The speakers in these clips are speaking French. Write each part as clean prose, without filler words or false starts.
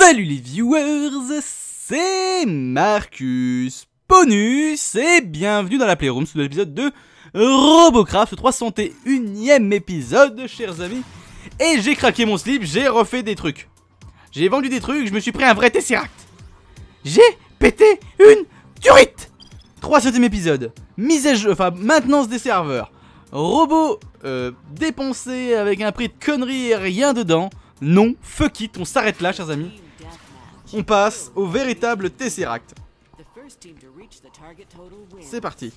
Salut les viewers, c'est Marcus Ponus et bienvenue dans la Playroom sous l'épisode de Robocraft, 301ème épisode, chers amis. Et j'ai craqué mon slip, j'ai refait des trucs. J'ai vendu des trucs, je me suis pris un vrai Tesseract. J'ai pété une turite. 300ème épisode, mise à jeu, enfin maintenance des serveurs. Robot dépensé avec un prix de conneries et rien dedans. Non, fuck it, on s'arrête là, chers amis. On passe au véritable Tesseract. C'est parti.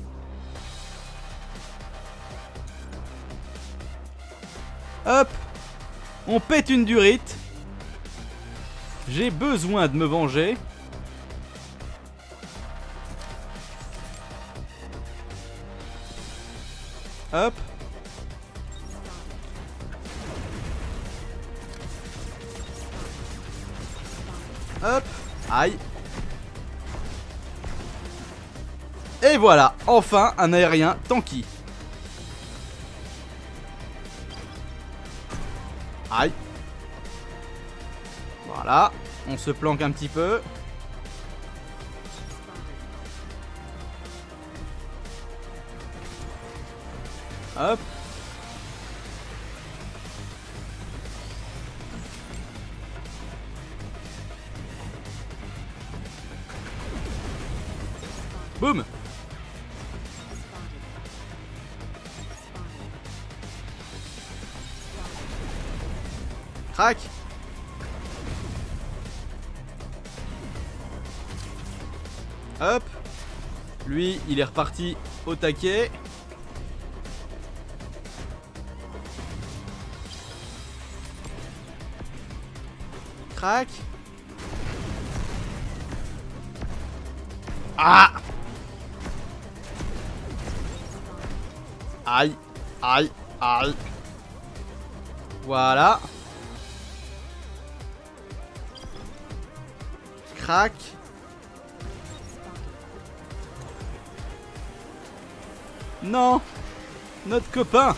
Hop. On pète une durite. J'ai besoin de me venger. Hop. Hop. Aïe. Et voilà, enfin un aérien tanky. Aïe. Voilà, on se planque un petit peu. Hop. Boum. Crac. Hop. Lui, il est reparti au taquet. Crac. Ah. Aïe, aïe, aïe. Voilà. Crac. Non. Notre copain.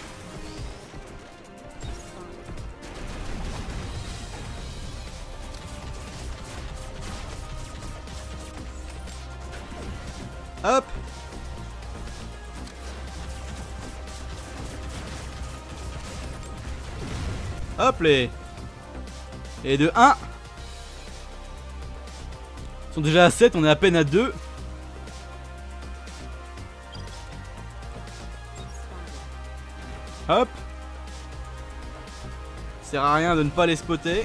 Hop. Hop les. Et de 1. Ils sont déjà à 7, on est à peine à 2. Hop. Sert à rien de ne pas les spotter.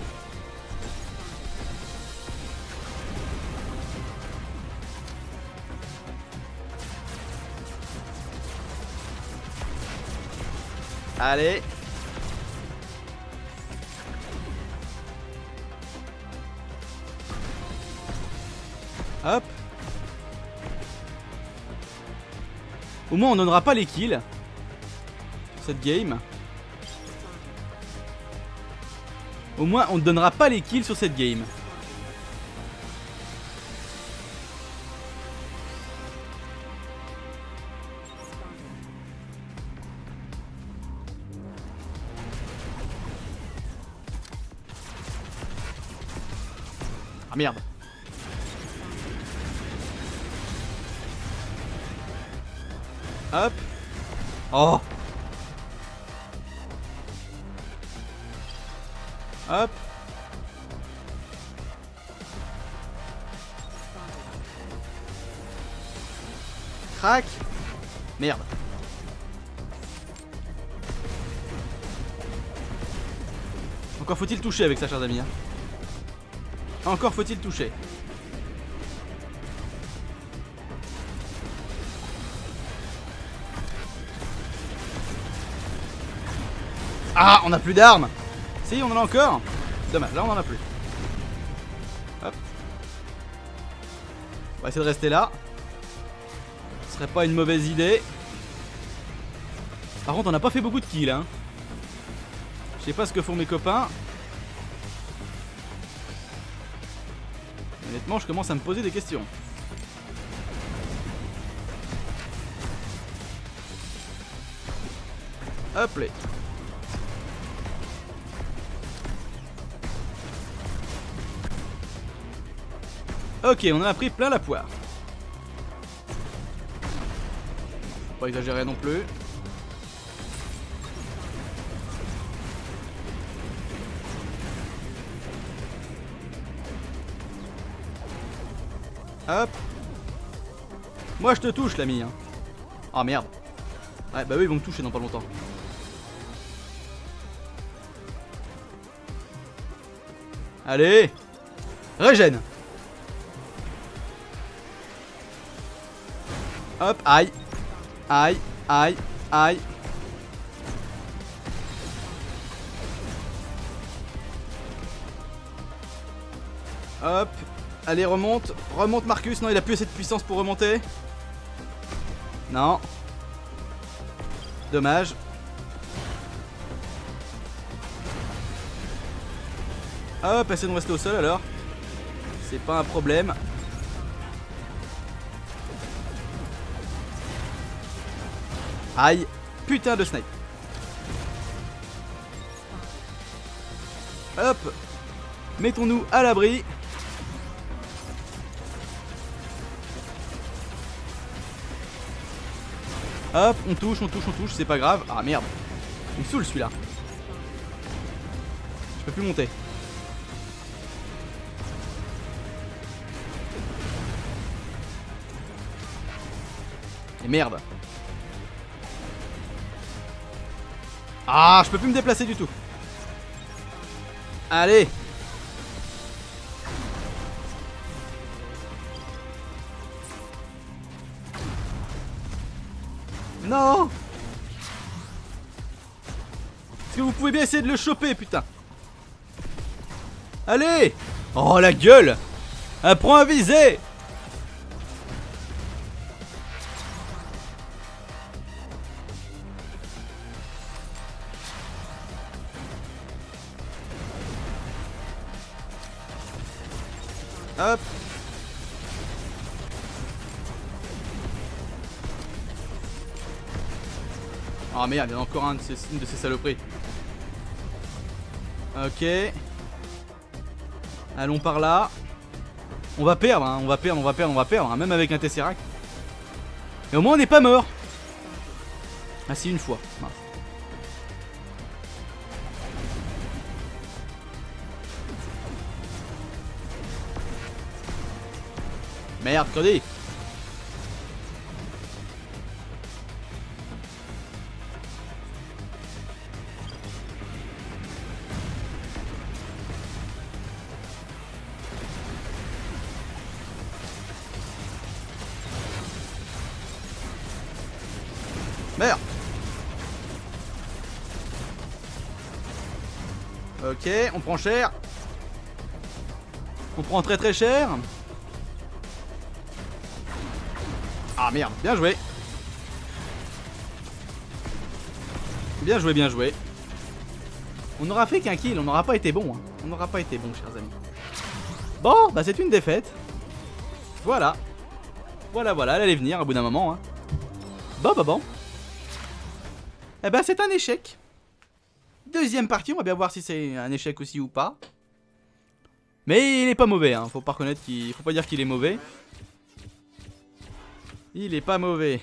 Allez. Hop. Au moins on donnera pas les kills cette game. Au moins on ne donnera pas les kills sur cette game. Ah merde. Hop. Oh. Hop. Crac. Merde. Encore faut-il toucher avec ça, chers amis. Encore faut-il toucher. Ah, on a plus d'armes. Si, on en a encore. Dommage, là on en a plus. Hop. On va essayer de rester là. Ce serait pas une mauvaise idée. Par contre, on n'a pas fait beaucoup de kills, hein. Je sais pas ce que font mes copains. Honnêtement, je commence à me poser des questions. Hop là. Ok, on en a pris plein la poire. Faut pas exagérer non plus. Hop. Moi je te touche l'ami hein. Oh merde. Ouais bah eux ils vont me toucher dans pas longtemps. Allez. Régène. Hop, aïe. Aïe, aïe, aïe. Hop. Allez, remonte. Remonte Marcus. Non, il a plus assez de puissance pour remonter. Non. Dommage. Hop, essayons de rester au sol alors. C'est pas un problème. Aïe. Putain de snipe. Hop. Mettons-nous à l'abri. Hop, on touche, c'est pas grave. Ah merde. Il me saoule celui-là. Je peux plus monter. Et merde. Ah, je peux plus me déplacer du tout. Allez. Non. Est-ce que vous pouvez bien essayer de le choper, putain? Allez. Oh, la gueule. Apprends à viser. Hop. Oh merde, il y en a encore une de ces saloperies. Ok. Allons par là. On va perdre, hein. On va perdre, hein. Même avec un Tesseract. Et au moins on n'est pas mort. Ah si, une fois. Mince. Merde, crevé. Merde. Ok, on prend cher. On prend très très cher. Ah merde, bien joué. Bien joué, bien joué. On n'aura fait qu'un kill, on n'aura pas été bon. Hein. On n'aura pas été bon, chers amis. Bon, bah c'est une défaite. Voilà. Voilà, elle allait venir à bout d'un moment. Hein. Bon. Eh ben c'est un échec. Deuxième partie, on va bien voir si c'est un échec aussi ou pas. Mais il est pas mauvais, hein. Faut pas reconnaître qu'il... Faut pas dire qu'il est mauvais. Il est pas mauvais.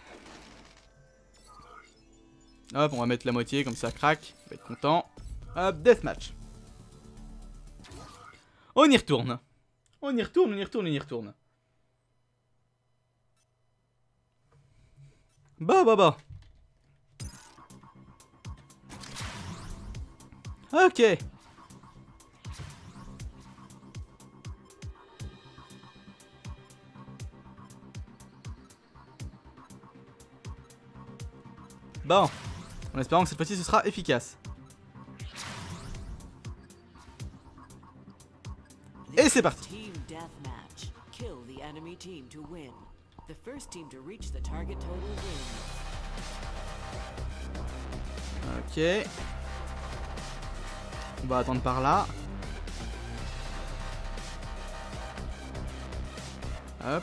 Hop, on va mettre la moitié, comme ça craque. On va être content. Hop, deathmatch. On y retourne. On y retourne. Bah. Ok. Bon, en espérant que cette fois-ci ce sera efficace. Et c'est parti. Ok. On va attendre par là. Hop.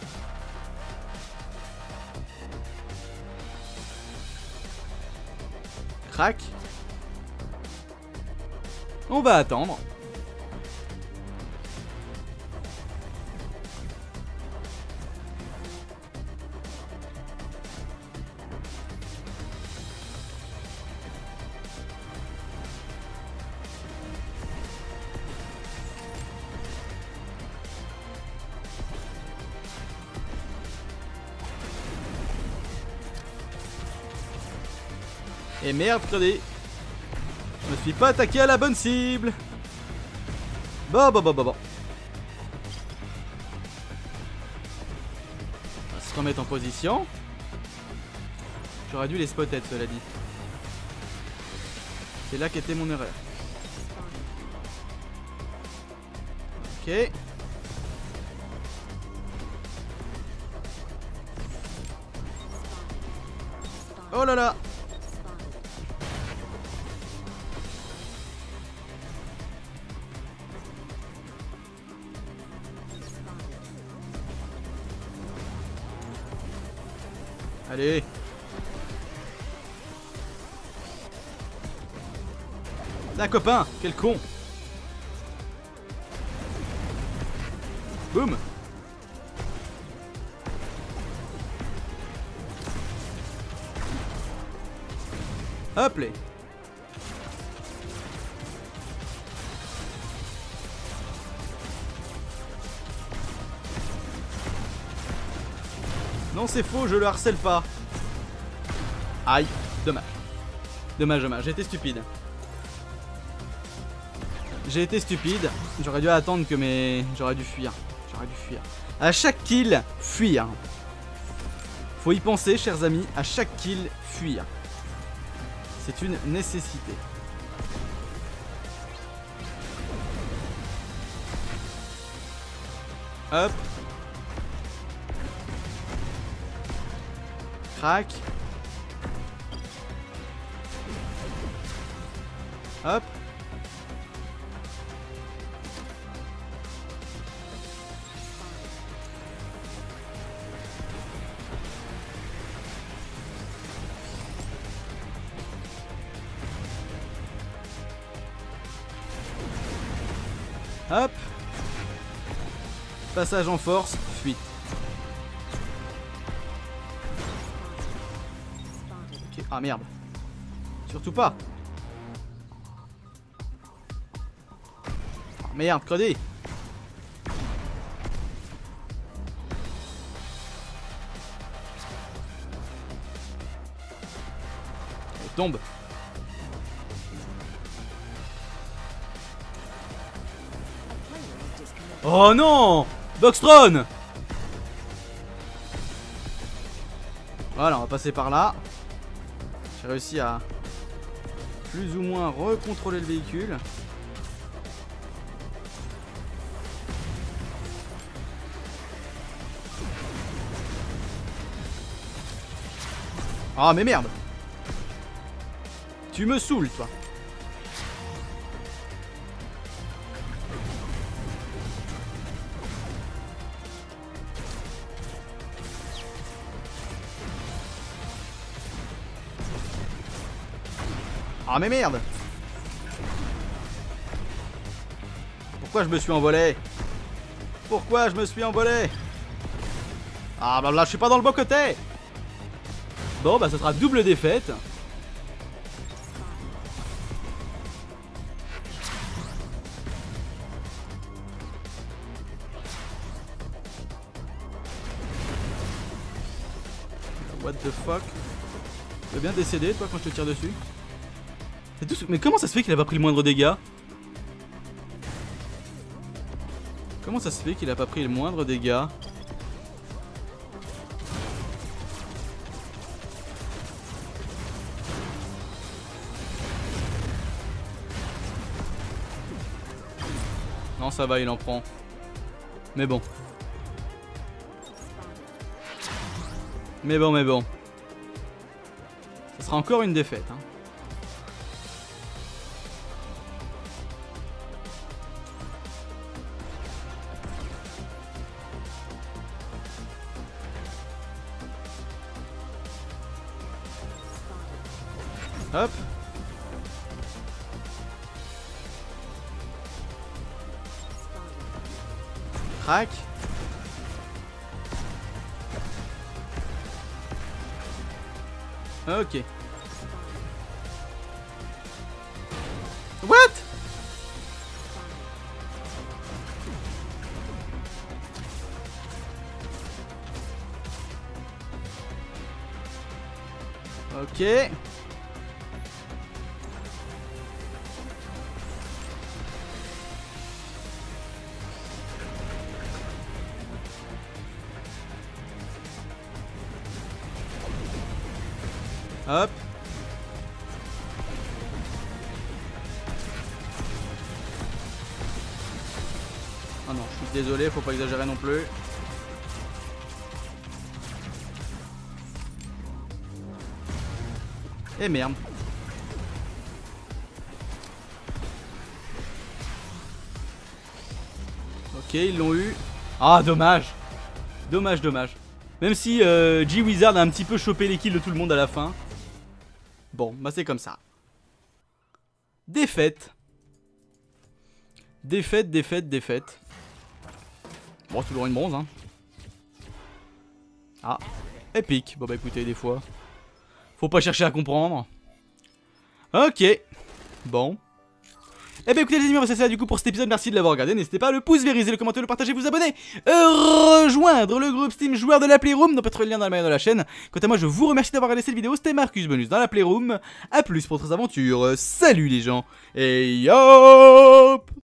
Crac. On va attendre. Et merde, crevé. Je me suis pas attaqué à la bonne cible. Bon. On va se remettre en position. J'aurais dû les spotter, cela dit. C'est là qu'était mon erreur. Ok. Oh là là. Allez. Un copain, quel con. Boum. Hop là. Non, c'est faux, je le harcèle pas. Aïe, dommage. Dommage, j'ai été stupide. J'ai été stupide. J'aurais dû attendre que mes... J'aurais dû fuir. À chaque kill, fuir. Faut y penser, chers amis. À chaque kill, fuir. C'est une nécessité. Hop. Crac. Hop. Hop. Passage en force, fuite. Ok, ah merde. Surtout pas. Oh, merde, codé. Elle tombe. Oh non, Boxtron. Voilà, on va passer par là. J'ai réussi à plus ou moins recontrôler le véhicule. Ah mais merde. Tu me saoules toi. Ah mais merde. Pourquoi je me suis envolé? Pourquoi je me suis envolé? Ah bah là je suis pas dans le bon côté. Bon bah ce sera double défaite. What the fuck? Tu veux bien décéder toi quand je te tire dessus? Mais comment ça se fait qu'il a pas pris le moindre dégât? Comment ça se fait qu'il a pas pris le moindre dégât? Non ça va, il en prend. Mais bon. Mais bon. Ça sera encore une défaite hein. Hop. Crac. Ok. What? Ok. Hop. Ah non, je suis désolé, faut pas exagérer non plus. Et merde. Ok, ils l'ont eu. Ah, dommage. Dommage, dommage. Même si G-Wizard a un petit peu chopé les kills de tout le monde à la fin. Bon, bah c'est comme ça. Défaite. Défaite, défaite, défaite. Bon, toujours une bronze, hein. Ah, épique. Bon bah écoutez, des fois faut pas chercher à comprendre. Ok. Bon. Eh bien écoutez les amis, on va ça du coup pour cet épisode, merci de l'avoir regardé, n'hésitez pas à le pouce vériser, le commenter, le partager, vous abonner, rejoindre le groupe Steam joueur de la Playroom, donc peut-être le lien dans la main de la chaîne. Quant à moi je vous remercie d'avoir regardé cette vidéo, c'était Marcus Bonus dans la Playroom, à plus pour d'autres aventures, salut les gens, et yop.